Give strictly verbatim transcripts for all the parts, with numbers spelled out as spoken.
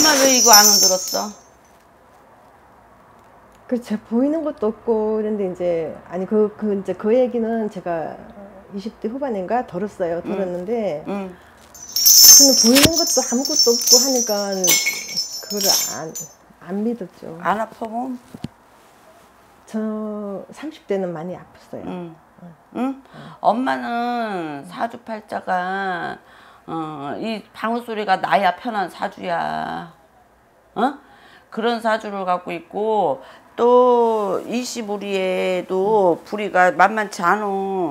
왜 이거 안 흔들었어? 그 제가 보이는 것도 없고 그런데 이제 아니 그, 그 이제 그 얘기는 제가 이십 대 후반인가 들었어요. 들었는데 응. 응. 근데 보이는 것도 아무것도 없고 하니까 그거를 안, 안 믿었죠. 안 아파 몸? 저 삼십 대는 많이 아팠어요. 응. 응? 응? 엄마는 사주팔자가 어, 이 방울 소리가 나야 편한 사주야. 어? 그런 사주를 갖고 있고 또 이시부리에도 부리가 만만치 않어.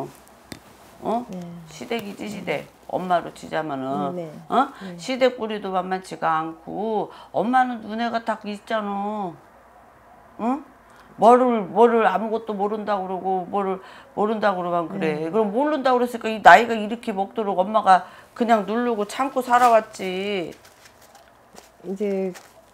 어? 네. 시댁이지 시댁. 엄마로 치자면은 네. 어? 네. 시댁 뿌리도 만만치가 않고 엄마는 눈에가 딱 있잖아. 응? 뭐를 뭐를 아무것도 모른다고 그러고 뭐를 모른다고 그러면 그래. 네. 그럼 모른다고 그랬으니까 이 나이가 이렇게 먹도록 엄마가 그냥 누르고 참고 살아왔지. 이제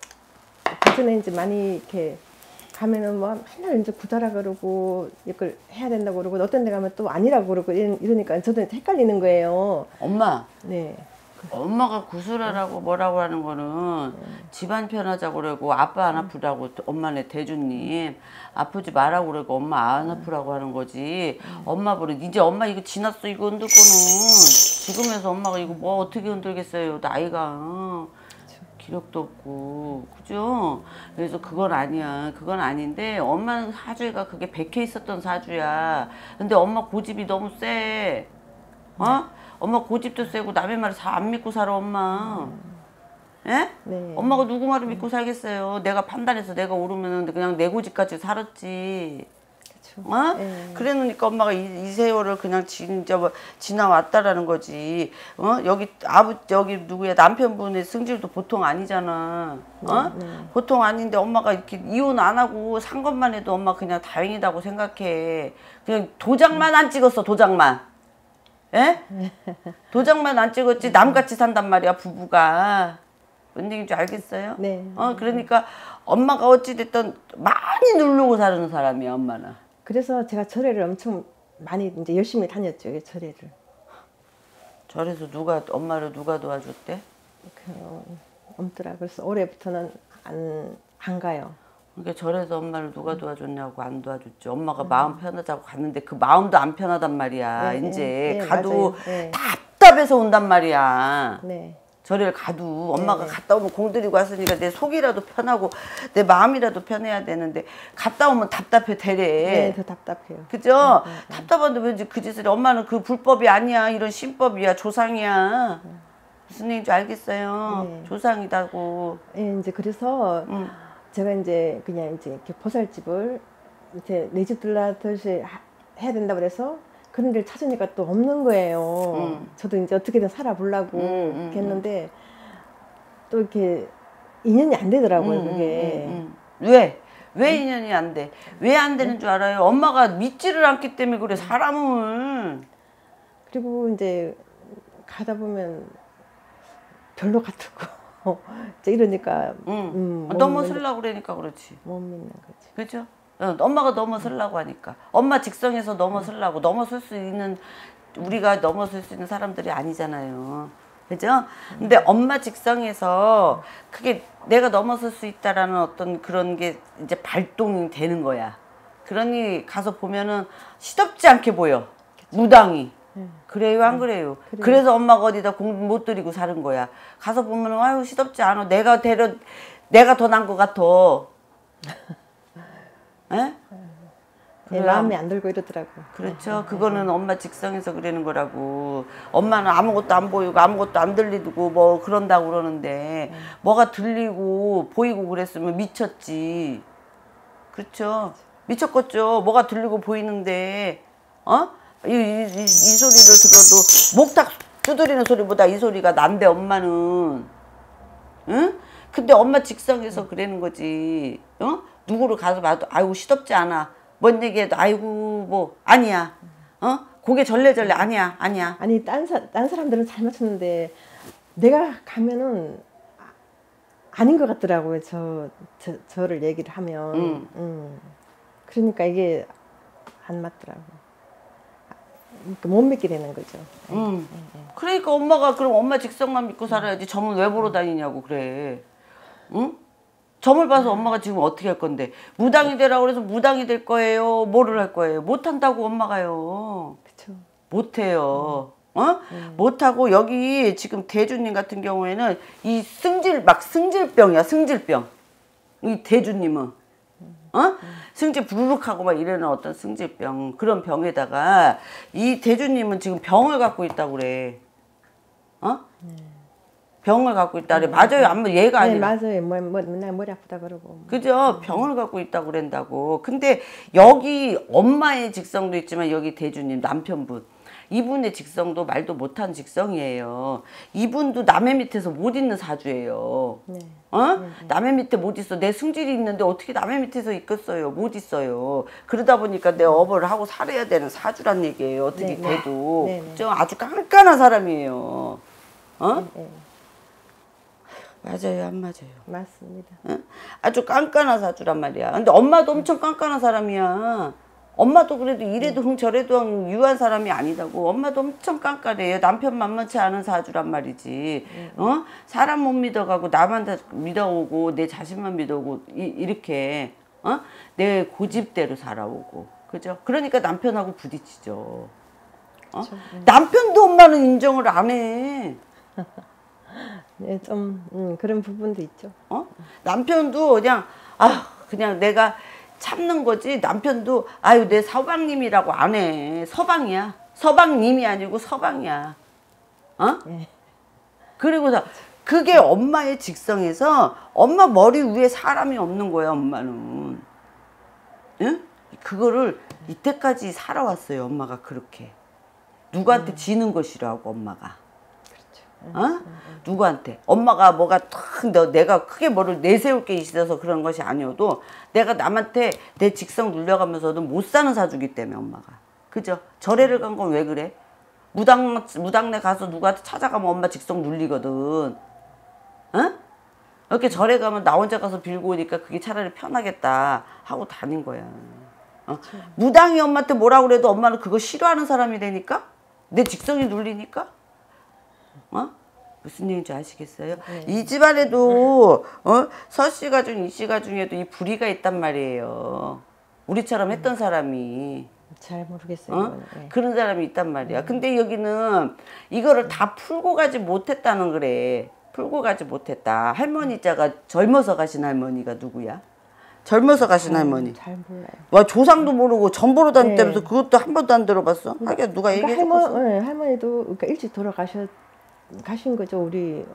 그전에 이제 많이 이렇게 가면은 뭐 맨날 이제 구달아 그러고 이걸 해야 된다고 그러고 어떤 데 가면 또 아니라고 그러고 이러니까 저도 헷갈리는 거예요. 엄마. 네. 엄마가 구슬하라고 뭐라고 하는 거는 집안 편하자고 그러고 아빠 안 아프다고 엄마네 대주님 아프지 말라고 그러고 엄마 안 아프라고 하는 거지. 엄마 버릇 이제 엄마 이거 지났어. 이거 흔들 거는 지금에서 엄마가 이거 뭐 어떻게 흔들겠어요. 나이가 기력도 없고 그죠? 그래서 그건 아니야. 그건 아닌데 엄마는 사주가 그게 백해 있었던 사주야. 근데 엄마 고집이 너무 세. 어? 엄마 고집도 세고 남의 말을 다 안 믿고 살아 엄마. 예? 네. 엄마가 누구 말을 믿고 살겠어요. 내가 판단해서 내가 오르면 그냥 내 고집까지 살았지. 그렇죠. 어? 네. 그러니까 엄마가 이, 이 세월을 그냥 진짜 뭐 지나왔다라는 거지. 어? 여기 아버 여기 누구야 남편분의 승질도 보통 아니잖아. 어? 네, 네. 보통 아닌데 엄마가 이렇게 이혼 안 하고 산 것만 해도 엄마 그냥 다행이다고 생각해. 그냥 도장만 안 찍었어 도장만. 예? 도장만 안 찍었지 남같이 산단 말이야 부부가. 뭔 얘기인지 알겠어요? 네. 어 그러니까 엄마가 어찌됐든 많이 누르고 사는 사람이야 엄마는. 그래서 제가 절에를 엄청 많이 이제 열심히 다녔죠. 절에를. 절에서 누가 엄마를 누가 도와줬대? 그, 없더라. 그래서 올해부터는 안, 안 가요. 그러니까 절에서 엄마를 누가 도와줬냐고 안 도와줬지. 엄마가 음. 마음 편하자고 갔는데 그 마음도 안 편하단 말이야. 네, 이제 네, 가도 네. 답답해서 온단 말이야. 네. 절을 가도 엄마가 네. 갔다 오면 공들이고 왔으니까 내 속이라도 편하고 내 마음이라도 편해야 되는데 갔다 오면 답답해 되래. 네, 더 답답해요. 그죠? 네, 네, 네. 답답한데 왠지 그 짓을 해. 엄마는 그 불법이 아니야. 이런 신법이야. 조상이야. 네. 무슨 얘기인지 알겠어요? 네. 조상이다고. 예, 이제 그래서 응. 제가 이제 그냥 이제 이렇게 보살집을 이제 내 집 들라듯이 해야 된다고 그래서 그런 데를 찾으니까 또 없는 거예요. 응. 저도 이제 어떻게든 살아보려고 응, 응, 했는데 응. 또 이렇게 인연이 안 되더라고요. 응, 그게. 응, 응. 왜? 왜 인연이 안 돼? 왜 안 되는 줄 알아요? 엄마가 믿지를 않기 때문에 그래 사람을. 그리고 이제 가다 보면 별로 같고 이러니까 응. 음, 넘어서려고 그러니까 그렇지. 못 믿는 거지. 그렇죠? 어, 엄마가 넘어서려고 하니까. 엄마 직성에서 넘어서려고. 넘어설 수 있는 우리가 넘어설 수 있는 사람들이 아니잖아요. 그죠? 근데 엄마 직성에서 그게 내가 넘어설 수 있다라는 어떤 그런 게 이제 발동이 되는 거야. 그러니 가서 보면은 시덥지 않게 보여. 무당이. 그래요 안 그래요? 그래. 그래서 엄마가 어디다 공 못 들이고 사는 거야. 가서 보면 아유 시덥지 않아. 내가 데려 내가 더 난 것 같아. 에? 네, 마음이 안 들고 이러더라고. 그렇죠. 그거는 엄마 직성에서 그러는 거라고. 엄마는 아무것도 안 보이고 아무것도 안 들리고 뭐 그런다고 그러는데 네. 뭐가 들리고 보이고 그랬으면 미쳤지. 그렇죠. 미쳤겠죠. 뭐가 들리고 보이는데 어? 이, 이, 이, 이 소리를 들어도 목탁 두드리는 소리보다 이 소리가 난데 엄마는. 응? 근데 엄마 직성에서 그러는 거지. 어? 누구를 가서 봐도 아이고 시덥지 않아. 뭔 얘기해도 아이고 뭐 아니야. 어? 고개 절레절레 아니야. 아니야. 아니 딴, 사, 딴 사람들은 잘 맞췄는데 내가 가면은 아닌 것 같더라고요. 저, 저, 저를 얘기를 하면. 응. 음. 그러니까 이게 안 맞더라고. 못 믿게 되는 거죠. 응. 응. 그러니까 엄마가 그럼 엄마 직성만 믿고 살아야지. 점은 왜 보러 다니냐고 그래. 응? 점을 봐서 엄마가 지금 어떻게 할 건데 무당이 되라고 그래서 무당이 될 거예요? 뭐를 할 거예요? 못한다고 엄마가요. 그쵸. 못해요. 어? 음. 못하고 여기 지금 대주님 같은 경우에는 이 승질 막 승질병이야. 승질병. 이 대주님은 어? 음. 승질 부르륵하고 막 이러는 어떤 승질병 그런 병에다가 이 대주님은 지금 병을 갖고 있다고 그래. 어? 음. 병을 갖고 있다 그래. 맞아요. 아무 얘가 네, 아니라. 맞아요. 뭐, 뭐, 맨날 머리 아프다 그러고. 그죠? 병을 갖고 있다고 그런다고. 근데 여기 엄마의 직성도 있지만 여기 대주님 남편분 이분의 직성도 말도 못한 직성이에요. 이분도 남의 밑에서 못 있는 사주예요. 네. 어? 네, 네. 남의 밑에 못 있어. 내 승질이 있는데 어떻게 남의 밑에서 있겠어요? 못 있어요. 그러다 보니까 내 업을 하고 살아야 되는 사주란 얘기예요. 어떻게 네, 돼도. 네, 네. 그죠? 아주 깐깐한 사람이에요. 어? 네, 네. 맞아요, 안 맞아요? 맞습니다. 응? 아주 깐깐한 사주란 말이야. 근데 엄마도 엄청 깐깐한 사람이야. 엄마도 그래도 이래도 흥 저래도 흥 유한 사람이 아니다고. 엄마도 엄청 깐깐해요. 남편 만만치 않은 사주란 말이지. 어? 사람 못 믿어가고 나만 다 믿어오고 내 자신만 믿어오고 이, 이렇게 어? 내 고집대로 살아오고. 그죠? 그러니까 남편하고 부딪히죠. 어? 그렇죠. 남편도 엄마는 인정을 안 해. 네, 좀 음, 그런 부분도 있죠. 어? 남편도 그냥 아 그냥 내가 참는 거지. 남편도 아유 내 서방님이라고 안 해. 서방이야. 서방님이 아니고 서방이야. 어? 네. 그리고서 그게 엄마의 직성에서 엄마 머리 위에 사람이 없는 거야. 엄마는. 응? 그거를 이때까지 살아왔어요. 엄마가 그렇게. 누구한테 음. 지는 것이라고 엄마가. 어? 누구한테? 엄마가 뭐가 탁 너, 내가 크게 뭐를 내세울 게 있어서 그런 것이 아니어도 내가 남한테 내 직성 눌려가면서도 못 사는 사주기 때문에 엄마가. 그죠? 절에를 간 건 왜 그래? 무당, 무당네 가서 누구한테 찾아가면 엄마 직성 눌리거든. 어? 이렇게 절에 가면 나 혼자 가서 빌고 오니까 그게 차라리 편하겠다 하고 다닌 거야. 어? 무당이 엄마한테 뭐라고 그래도 엄마는 그거 싫어하는 사람이 되니까? 내 직성이 눌리니까? 어? 무슨 얘기인지 아시겠어요? 네. 이 집안에도 어? 서씨가 중 이씨가 중에도 이 불의가 있단 말이에요. 우리처럼 했던 사람이. 잘 모르겠어요. 어? 네. 그런 사람이 있단 말이야. 음. 근데 여기는 이거를 다 풀고 가지 못했다는 그래. 풀고 가지 못했다. 할머니 자가 젊어서 가신 할머니가 누구야? 젊어서 가신 어, 할머니. 잘 몰라요. 와 조상도 모르고 전 보러 다녔다면서 네. 그것도 한 번도 안 들어봤어? 하긴 누가 그러니까 얘기해 줬어? 할머, 네, 할머니도 그러니까 일찍 돌아가셨 가신 거죠. 우리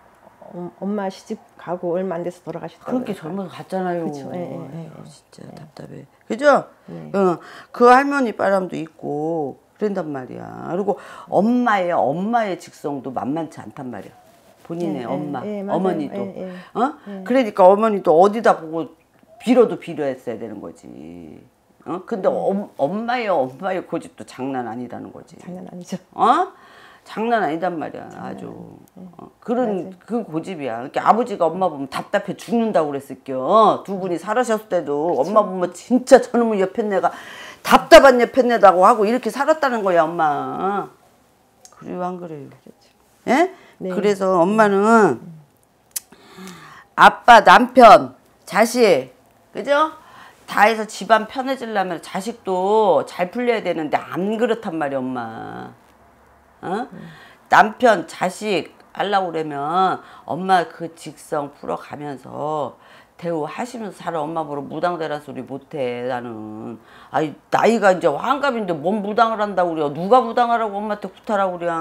엄마 시집 가고 얼마 안 돼서 돌아가셨다고. 그렇게 젊어서 갔잖아요. 그렇죠. 예, 예, 예. 진짜 예. 답답해. 그죠? 네. 어, 그 할머니 바람도 있고 그런단 말이야. 그리고 엄마의 엄마의 직성도 만만치 않단 말이야. 본인의 예, 엄마, 예, 어머니도. 예, 예. 어? 예. 그러니까 어머니도 어디다 보고 빌어도 빌어했어야 되는 거지. 어? 근데 음. 엄, 엄마의 엄마의 고집도 장난 아니라는 거지. 장난 아니죠. 어? 장난 아니단 말이야. 아주 어, 그런 맞아. 그 고집이야. 그러니까 아버지가 엄마 보면 답답해 죽는다고 그랬을겨. 두 분이 살아셨을 때도 그쵸. 엄마 보면 진짜 저놈의 옆에 내가 답답한 옆에 내다고 하고 이렇게 살았다는 거야 엄마. 그래요 안 그래요? 예? 네. 그래서 엄마는 아빠 남편 자식 그죠? 다 해서 집안 편해지려면 자식도 잘 풀려야 되는데 안 그렇단 말이야 엄마. 어? 음. 남편, 자식 하려고 그러면 엄마 그 직성 풀어가면서 대우하시면서 살아. 엄마 보러 무당되란 소리 못해 나는. 아이 나이가 이제 환갑인데 뭔 무당을 한다고 그래. 누가 무당하라고 엄마한테 구타라고 그래.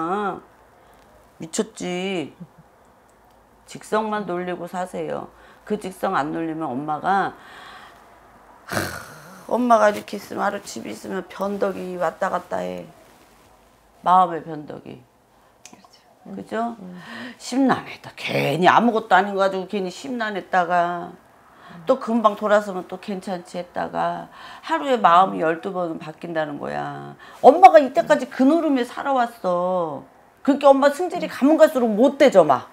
미쳤지. 직성만 놀리고 사세요. 그 직성 안 놀리면 엄마가 하, 엄마가 이렇게 있으면 하루 집에 있으면 변덕이 왔다 갔다 해. 마음의 변덕이. 그렇죠. 그죠? 음. 심란했다. 괜히 아무것도 아닌 거 가지고 괜히 심란했다가 음. 또 금방 돌아서면 또 괜찮지 했다가 하루에 마음이 열두 번은 바뀐다는 거야. 엄마가 이때까지 음. 그 노름에 살아왔어. 그러니까 엄마 승질이 가면 갈수록 못 되죠 막.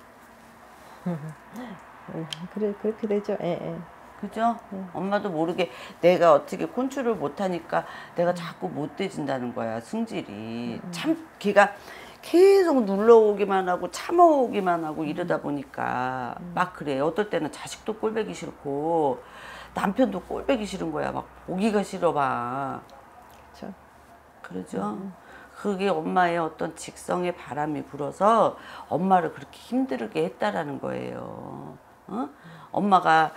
그래 그렇게 되죠. 예, 예. 그죠? 응. 엄마도 모르게 내가 어떻게 컨트롤 못하니까 내가 자꾸 못 돼진다는 거야 승질이. 응. 참 걔가 계속 눌러오기만 하고 참아오기만 하고 이러다 보니까 막 그래. 어떨 때는 자식도 꼴보기 싫고 남편도 꼴보기 싫은 거야. 막 보기가 싫어 봐. 그렇죠. 그러죠. 그게 엄마의 어떤 직성의 바람이 불어서 엄마를 그렇게 힘들게 했다라는 거예요. 어? 엄마가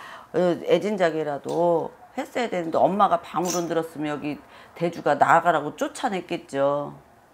애진작이라도 했어야 되는데 엄마가 방울은 들었으면 여기 대주가 나가라고 쫓아냈겠죠.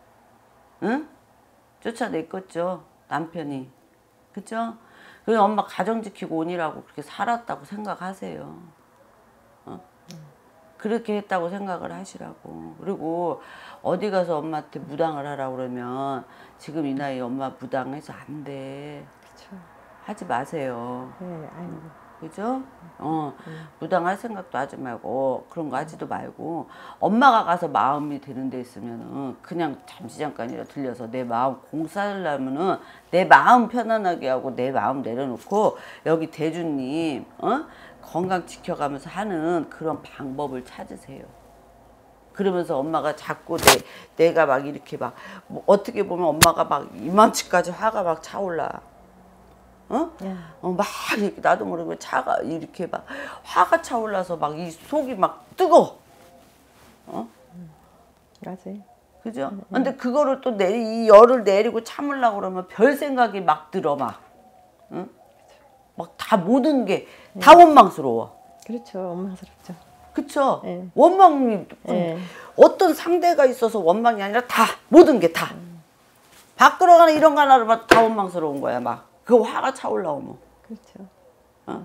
응? 쫓아냈겠죠. 남편이. 그죠? 그래서 엄마 가정 지키고 온이라고 그렇게 살았다고 생각하세요. 어? 그렇게 했다고 생각을 하시라고. 그리고 어디 가서 엄마한테 무당을 하라고 그러면 지금 이 나이에 엄마 무당해서 안 돼. 그렇죠. 하지 마세요. 네, 아이고. 그죠? 어, 무당할 생각도 하지 말고 그런 거 하지도 말고 엄마가 가서 마음이 되는 데 있으면은 그냥 잠시 잠깐이라도 들려서 내 마음 공사하려면은 내 마음 편안하게 하고 내 마음 내려놓고 여기 대주님 어? 건강 지켜가면서 하는 그런 방법을 찾으세요. 그러면서 엄마가 자꾸 내, 내가 막 이렇게 막 뭐 어떻게 보면 엄마가 막 이만치까지 화가 막 차올라. 어? 예. 어, 막 이렇게 나도 모르게 차가 이렇게 막 화가 차올라서 막 이 속이 막 뜨거. 어? 맞아요. 그죠? 근데 그거를 또 내, 이 열을 내리고 참으려고 그러면 별 생각이 막 들어 막. 응? 막 다 모든 게 다 원망스러워. 그렇죠. 원망스럽죠. 그쵸? 예. 원망이 예. 어떤 상대가 있어서 원망이 아니라 다 모든 게 다. 밖으로 가는 이런 거 하나로 막 다 원망스러운 거야 막. 그 화가 차올라오면. 그렇죠. 어?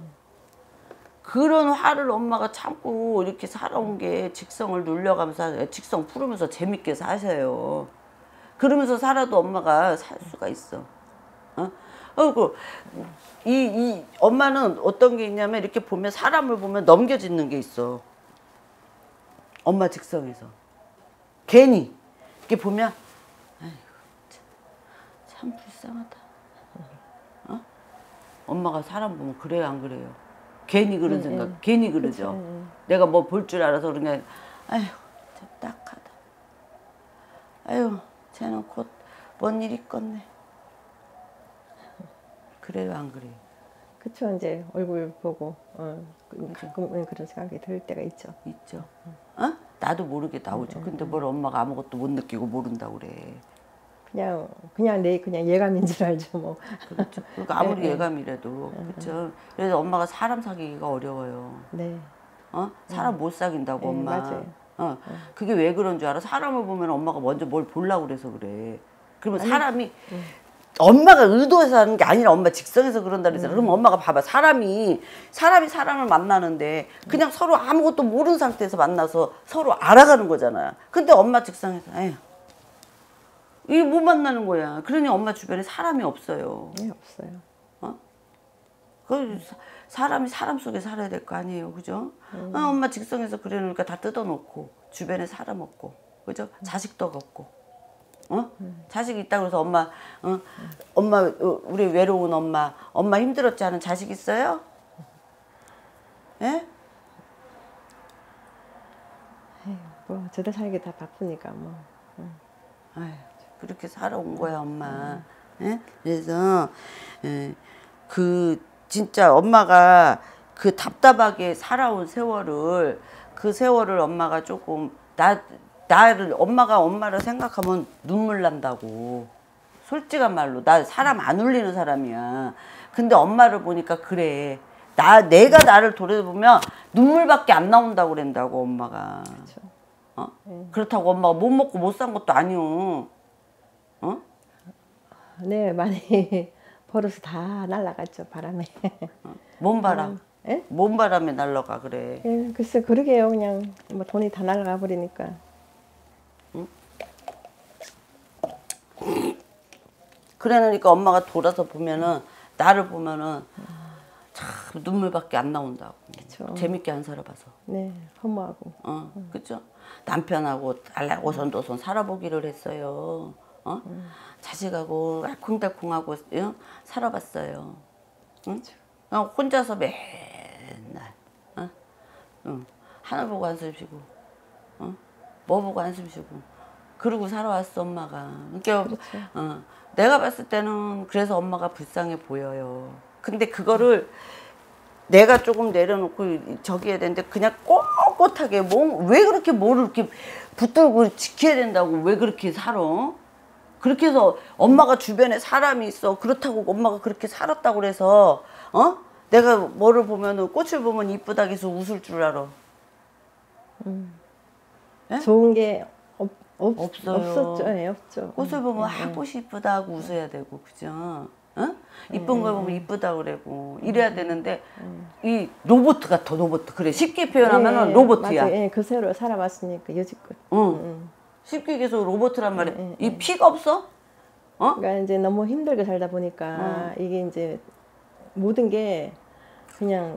그런 화를 엄마가 참고 이렇게 살아온 게 직성을 눌려가면서 직성 풀으면서 재밌게 사셔요. 그러면서 살아도 엄마가 살 수가 있어. 어? 그리고 이, 이 엄마는 어떤 게 있냐면 이렇게 보면 사람을 보면 넘겨짓는 게 있어. 엄마 직성에서. 괜히 이렇게 보면 아이고 참, 참 불쌍하다. 엄마가 사람 보면 그래요 안 그래요? 괜히 그런 네, 생각 네. 괜히 그러죠. 그쵸, 네. 내가 뭐 볼 줄 알아서 그런 게 아휴 참 딱하다. 아휴 쟤는 곧 뭔 일 있겠네. 그래요 안 그래요? 그쵸. 이제 얼굴 보고 어, 가끔 그런 생각이 들 때가 있죠. 있죠. 어? 나도 모르게 나오죠. 근데 뭘 엄마가 아무것도 못 느끼고 모른다고 그래. 그냥 그냥 내 그냥 예감인 줄 알죠. 뭐. 그렇죠. 그러니까 아무리 네, 네. 예감이라도 그렇죠. 그래서 엄마가 사람 사귀기가 어려워요. 네. 어? 사람 못 사귄다고 네, 엄마. 맞아요. 어. 그게 왜 그런 줄 알아? 사람을 보면 엄마가 먼저 뭘 보려고 그래서 그래. 그러면 사람이 엄마가 의도해서 하는 게 아니라 엄마 직성에서 그런다 그랬잖아. 그럼 엄마가 봐봐. 사람이 사람이 사람을 만나는데 그냥 서로 아무것도 모르는 상태에서 만나서 서로 알아가는 거잖아. 근데 엄마 직성에서 에휴. 이게 못 만나는 거야. 그러니 엄마 주변에 사람이 없어요. 네, 없어요. 어? 그 사람이 사람 속에 살아야 될 거 아니에요, 그죠? 음. 어, 엄마 직성에서 그래놓으니까 다 뜯어놓고 주변에 사람 없고, 그죠? 음. 자식도 없고, 어? 음. 자식이 있다고 해서 엄마, 어? 음. 엄마 우리 외로운 엄마, 엄마 힘들었지 않은 자식 있어요? 예? 에휴, 뭐 저도 살기 다 바쁘니까 뭐. 응. 아휴. 그렇게 살아온 거야 엄마. 예? 그래서 예, 그 진짜 엄마가 그 답답하게 살아온 세월을 그 세월을 엄마가 조금 나 나를 엄마가 엄마를 생각하면 눈물 난다고. 솔직한 말로 나 사람 안 울리는 사람이야. 근데 엄마를 보니까 그래. 나 내가 나를 돌아보면 눈물밖에 안 나온다고 그런다고 엄마가. 그쵸. 어? 네. 그렇다고 엄마가 못 먹고 못 산 것도 아니오. 어? 네, 많이 버릇이 다 날아갔죠, 바람에. 어? 뭔 바람? 예? 뭔 바람에 날라가 그래. 예, 글쎄 그러게요. 그냥 뭐 돈이 다 날아가 버리니까. 응? 그러니까 엄마가 돌아서 보면은 나를 보면은 참 눈물밖에 안 나온다고. 그쵸. 재밌게 안 살아봐서. 네, 허무하고. 어, 그죠? 남편하고 알라오손도손 살아보기를 했어요. 어? 음. 자식하고 알콩달콩하고 어? 살아봤어요. 응? 그냥 혼자서 맨날 어? 응. 하늘 보고 한숨 쉬고 어? 뭐 보고 한숨 쉬고 그러고 살아왔어 엄마가. 그러니까 그렇죠. 어, 내가 봤을 때는 그래서 엄마가 불쌍해 보여요. 근데 그거를 내가 조금 내려놓고 저기 해야 되는데 그냥 꼿꼿하게 뭐, 왜 그렇게 뭐를 이렇게 붙들고 지켜야 된다고 왜 그렇게 살아? 그렇게 해서 엄마가 주변에 사람이 있어. 그렇다고 엄마가 그렇게 살았다고 그래서 어? 내가 뭐를 보면은 꽃을 보면 이쁘다 해서 웃을 줄 알아. 음. 예? 좋은 게 없, 없, 없어요. 없었죠. 네, 없죠. 꽃을 보면 네, 아 네. 꽃이 이쁘다 하고 웃어야 되고 그죠? 어? 이쁜 걸 보면 이쁘다 그래고 이래야 되는데 이 로봇 같아 로봇. 그래 쉽게 표현하면은 네, 로봇이야. 맞아요. 예, 그 세월을 살아봤으니까 여지껏. 응. 음. 쉽게 얘기해서 로봇이란 말이야. 네, 이 피가 없어? 어? 그러니까 이제 너무 힘들게 살다 보니까 어. 이게 이제 모든 게 그냥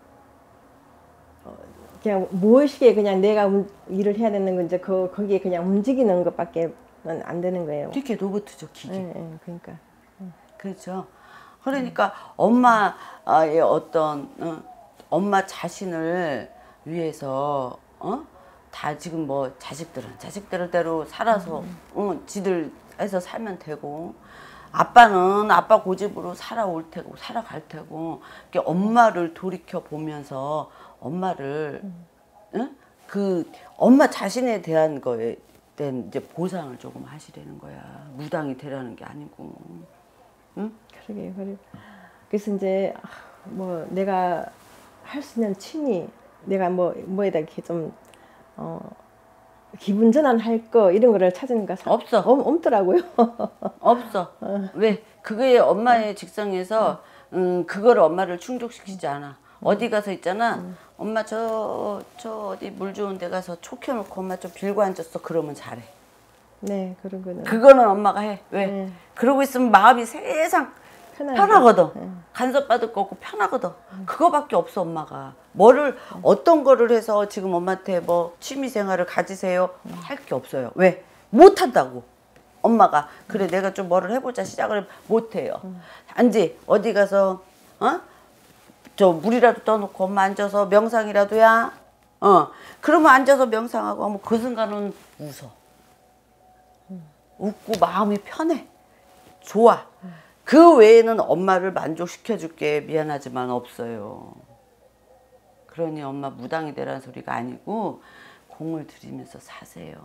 어, 그냥 무의식에 그냥 내가 움- 일을 해야 되는 건 이제 그 거기에 그냥 움직이는 것밖에 안 되는 거예요. 이렇게 로봇이죠 기계. 예, 예, 그러니까 그렇죠. 그러니까 엄마의 어떤 어, 엄마 자신을 위해서 어? 다 지금 뭐 자식들은 자식들대로 살아서 어, 지들 해서 살면 되고 아빠는 아빠 고집으로 살아올 테고 살아갈 테고 이렇게 엄마를 돌이켜 보면서 엄마를 응? 그 엄마 자신에 대한 거에 대한 이제 보상을 조금 하시라는 거야. 무당이 되라는 게 아니고. 응? 그러게 그래. 그래서 이제 아, 뭐 내가 할 수 있는 취미, 내가 뭐 뭐에다 이렇게 좀 어, 기분 전환할 거 이런 거를 찾으니까 사, 없어. 없, 없더라고요. 없어. 왜? 그게 엄마의 직성에서 음, 그거를 엄마를 충족시키지 않아. 어디 가서 있잖아. 엄마 저, 저 어디 물 좋은 데 가서 초 켜놓고 엄마 좀 빌고 앉았어. 그러면 잘해. 네, 그런 거는 그거는 엄마가 해. 왜? 네. 그러고 있으면 마음이 세상 편하게. 편하거든. 네. 간섭받을 거 없고 편하거든. 그거밖에 없어 엄마가. 뭐를 어떤 거를 해서 지금 엄마한테 뭐 취미생활을 가지세요 할 게 없어요. 왜? 못한다고. 엄마가 그래 내가 좀 뭐를 해보자 시작을 못해요. 단지 어디 가서 어? 저 물이라도 떠놓고 엄마 앉아서 명상이라도야. 어 그러면 앉아서 명상하고 하면 그 순간은 웃어. 웃고 마음이 편해. 좋아. 그 외에는 엄마를 만족시켜 줄게 미안하지만 없어요. 그러니 엄마 무당이 되라는 소리가 아니고 공을 들이면서 사세요.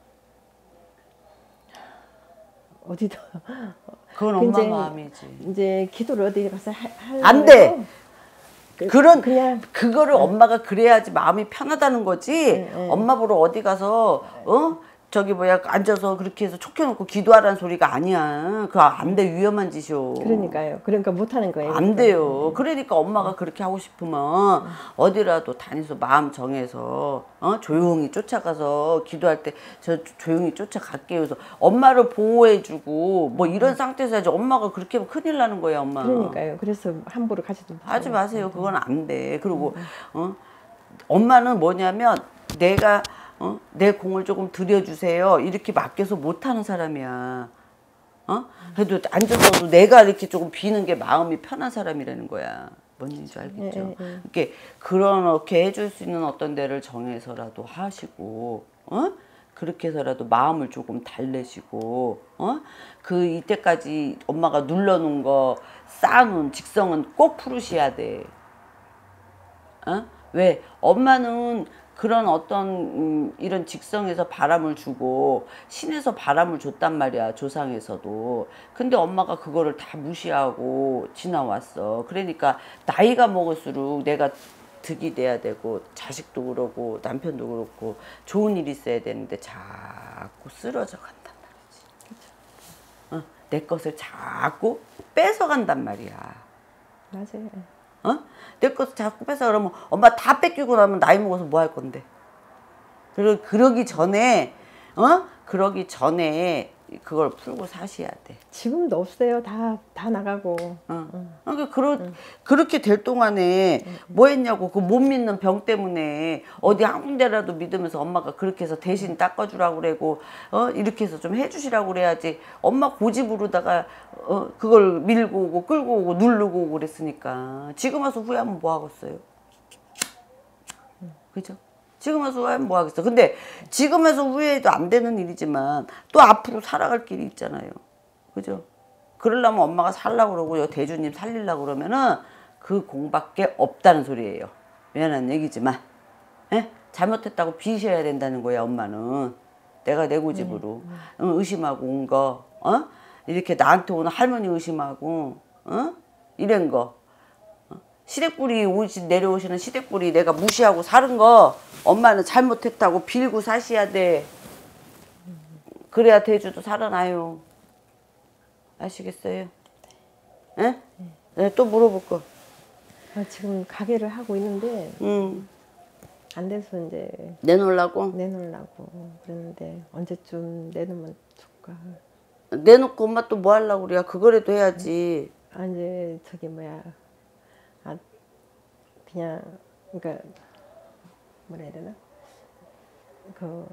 어디도 그건 엄마 이제- 마음이지. 이제 기도를 어디 가서 하, 하려고 안 돼. 해도 그- 그런 그냥 그거를 엄마가 그래야지 마음이 편하다는 거지. 네. 엄마 보러 어디 가서 어 저기 뭐야 앉아서 그렇게 해서 촉혀놓고 기도하라는 소리가 아니야. 그거 안 돼. 위험한 짓이요. 그러니까요. 그러니까 못 하는 거예요. 안 돼요. 그러니까 엄마가 그렇게 하고 싶으면 어디라도 다니서 마음 정해서 어? 조용히 쫓아가서 기도할 때 저 조용히 쫓아갈게요. 그래서 엄마를 보호해주고 뭐 이런 상태에서 해야지. 엄마가 그렇게 하면 큰일 나는 거야, 엄마. 그러니까요. 그래서 함부로 가지도 못하고. 하지 마세요. 그건 안 돼. 그리고 어? 엄마는 뭐냐면 내가 어? 내 공을 조금 들여주세요. 이렇게 맡겨서 못하는 사람이야. 어? 그래도 앉아서도 내가 이렇게 조금 비는 게 마음이 편한 사람이라는 거야. 뭔 얘기인지 알겠죠? 예, 예, 예. 이렇게 그렇게 해줄 수 있는 어떤 데를 정해서라도 하시고, 어? 그렇게 해서라도 마음을 조금 달래시고, 어? 그 이때까지 엄마가 눌러놓은 거 쌓아놓은 직성은 꼭 풀으셔야 돼. 어? 왜? 엄마는 그런 어떤 음, 이런 직성에서 바람을 주고 신에서 바람을 줬단 말이야. 조상에서도. 근데 엄마가 그거를 다 무시하고 지나왔어. 그러니까 나이가 먹을수록 내가 득이 돼야 되고 자식도 그러고 남편도 그렇고 좋은 일이 있어야 되는데 자꾸 쓰러져 간단 말이지. 어? 내 것을 자꾸 뺏어간단 말이야. 맞아요. 어? 내 것을 자꾸 뺏어 그러면 엄마 다 뺏기고 나면 나이 먹어서 뭐 할 건데. 그러, 그러기 전에 어? 그러기 전에 그걸 풀고 사셔야 돼. 지금도 없어요. 다, 다 나가고. 어. 그러니까 그러, 그렇게 될 동안에 뭐 했냐고. 그 못 믿는 병 때문에 어디 한 군데라도 믿으면서 엄마가 그렇게 해서 대신 닦아주라고 그러고 어? 이렇게 해서 좀 해주시라고 그래야지. 엄마 고집으로다가 어? 그걸 밀고 오고 끌고 오고 누르고 오고 그랬으니까 지금 와서 후회하면 뭐 하겠어요. 그죠? 지금에서 후회하면 뭐 하겠어. 근데 지금에서 후회해도 안 되는 일이지만 또 앞으로 살아갈 길이 있잖아요. 그죠? 그러려면 엄마가 살라고 그러고 대주님 살리려고 그러면은 그 공밖에 없다는 소리예요. 미안한 얘기지만. 에? 잘못했다고 비셔야 된다는 거야, 엄마는. 내가 내 고집으로. 음, 음. 의심하고 온 거, 어? 이렇게 나한테 오는 할머니 의심하고, 어? 이런 거. 시댁불이 오시, 내려오시는 시댁불이 내가 무시하고 사는 거 엄마는 잘못했다고 빌고 사셔야 돼. 그래야 대주도 살아나요. 아시겠어요? 예? 네, 또 물어볼 거. 아, 지금 가게를 하고 있는데 음. 안 돼서 이제 내놓으려고? 내놓으려고 그랬는데 언제쯤 내놓으면 좋을까. 내놓고 엄마 또 뭐 하려고 그래? 그거라도 해야지. 아, 이제 저기 뭐야, 아 그냥 그러니까 뭐라 해야 되나, 그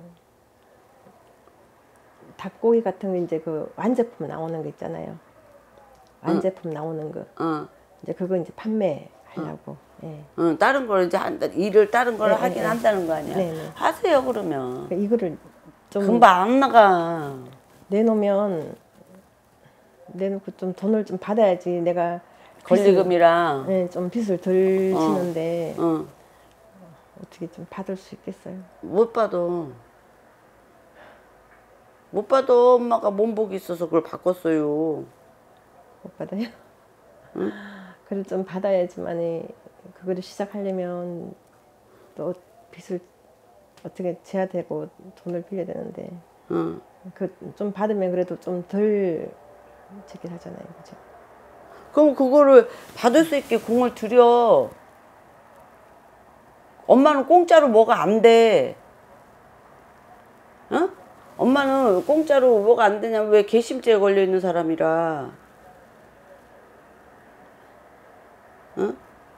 닭고기 같은 거 이제 그 완제품 나오는 거 있잖아요. 완제품 응. 나오는 거. 응. 이제 그거 이제 판매하려고. 응. 예. 응, 다른 걸 이제 한다, 일을 다른 걸 네, 하긴 네, 한다는 거 아니야. 네, 네. 하세요 그러면. 그러니까 이거를 좀 금방 안 나가. 내놓으면 내놓고 좀 돈을 좀 받아야지 내가 권리금이랑 네, 좀 빚을 덜 지는데 어, 어. 어떻게 좀 받을 수 있겠어요? 못 받아. 못 받아. 엄마가 몸복이 있어서 그걸 바꿨어요. 못 받아요? 응? 그래도 좀 받아야지만이 그거를 시작하려면 또 빚을 어떻게 져야 되고 돈을 빌려야 되는데 응. 그 좀 받으면 그래도 좀 덜 지게 하잖아요, 그죠? 그럼 그거를 받을 수 있게 공을 들여. 엄마는 공짜로 뭐가 안 돼. 어? 엄마는 공짜로 뭐가 안 되냐면 왜 괘씸죄에 걸려 있는 사람이라. 어?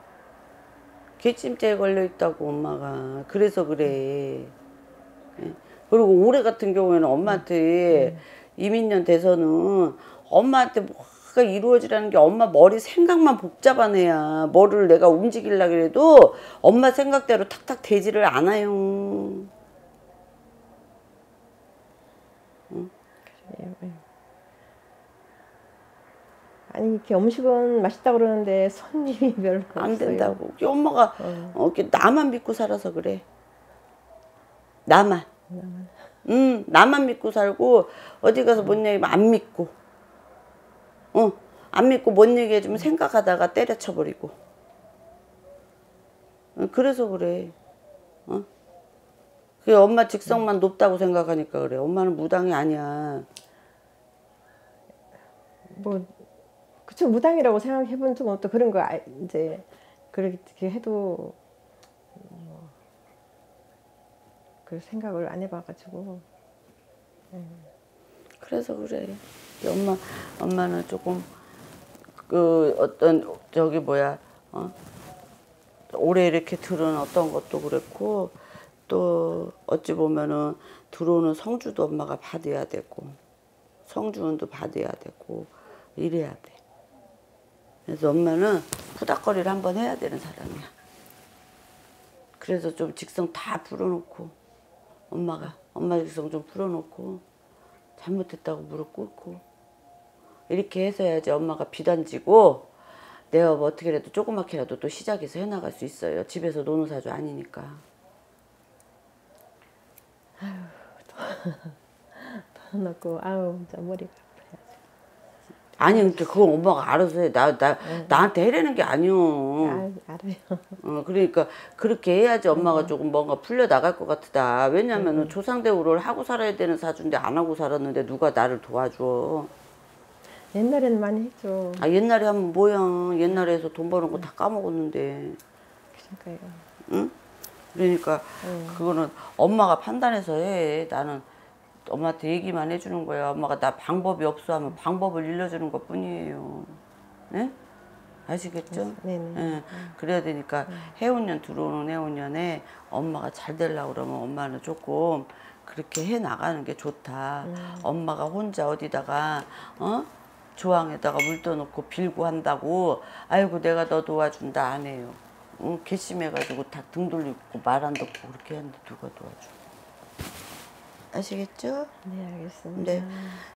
괘씸죄에 걸려 있다고 엄마가. 그래서 그래. 그리고 올해 같은 경우에는 엄마한테 이민년 돼서는 엄마한테 뭐가 이루어지라는 게 엄마 머리 생각만 복잡한 애야. 뭐를 내가 움직이려고 해도 엄마 생각대로 탁탁 되지를 않아요. 응? 그래요. 아니 이렇게 음식은 맛있다고 그러는데 손님이 별로 안 없어요. 된다고. 엄마가 어. 어, 나만 믿고 살아서 그래. 나만. 나만. 응, 나만 믿고 살고 어디 가서 음. 뭔 얘기하면 안 믿고. 어, 안 믿고 뭔 얘기해주면 생각하다가 때려쳐버리고. 어, 그래서 그래. 어? 그게 엄마 직성만 음. 높다고 생각하니까 그래. 엄마는 무당이 아니야. 뭐 그쵸, 무당이라고 생각해 본 적은 없고 그런 거 이제 그렇게 해도 뭐 그 생각을 안 해봐가지고. 음. 그래서 그래. 엄마 엄마는 조금 그 어떤 저기 뭐야 어? 올해 이렇게 들은 어떤 것도 그렇고 또 어찌 보면은 들어오는 성주도 엄마가 받아야 되고 성주운도 받아야 되고 이래야 돼. 그래서 엄마는 후닥거리를 한번 해야 되는 사람이야. 그래서 좀 직성 다 풀어놓고 엄마가 엄마 직성 좀 풀어놓고 잘못했다고 무릎 꿇고 이렇게 해서야지 엄마가 비단지고 내가 뭐 어떻게라도 조그맣게라도 또 시작해서 해나갈 수 있어요. 집에서 노는 사주 아니니까. 아유, 더 넣고 아우 진짜 머리가 아니 그러니까 그건 엄마가 알아서 해. 나, 나, 응. 나한테 해라는 게 아니오. 아, 알아요. 어, 그러니까 그렇게 해야지 엄마가 응. 조금 뭔가 풀려 나갈 것 같다. 왜냐면은 응. 조상대우를 하고 살아야 되는 사주인데 안 하고 살았는데 누가 나를 도와줘. 옛날에는 많이 했죠. 아 옛날에 하면 뭐야. 옛날에 해서 돈 버는 거 다 까먹었는데. 그러니까요. 응? 그러니까 응. 그거는 엄마가 판단해서 해. 나는 엄마한테 얘기만 해주는 거야. 엄마가 나 방법이 없어 하면 방법을 일러주는 것 뿐이에요. 네? 아시겠죠? 네네. 네. 그래야 되니까 네. 해운년 들어오는 해운년에 엄마가 잘 되려고 그러면 엄마는 조금 그렇게 해 나가는 게 좋다. 음. 엄마가 혼자 어디다가 어? 조항에다가 물 떠놓고 빌고 한다고 아이고 내가 너 도와준다 안 해요. 응, 괘씸해가지고 다 등 돌리고 말 안 듣고 그렇게 하는데 누가 도와줘. 아시겠죠? 네, 알겠습니다. 네.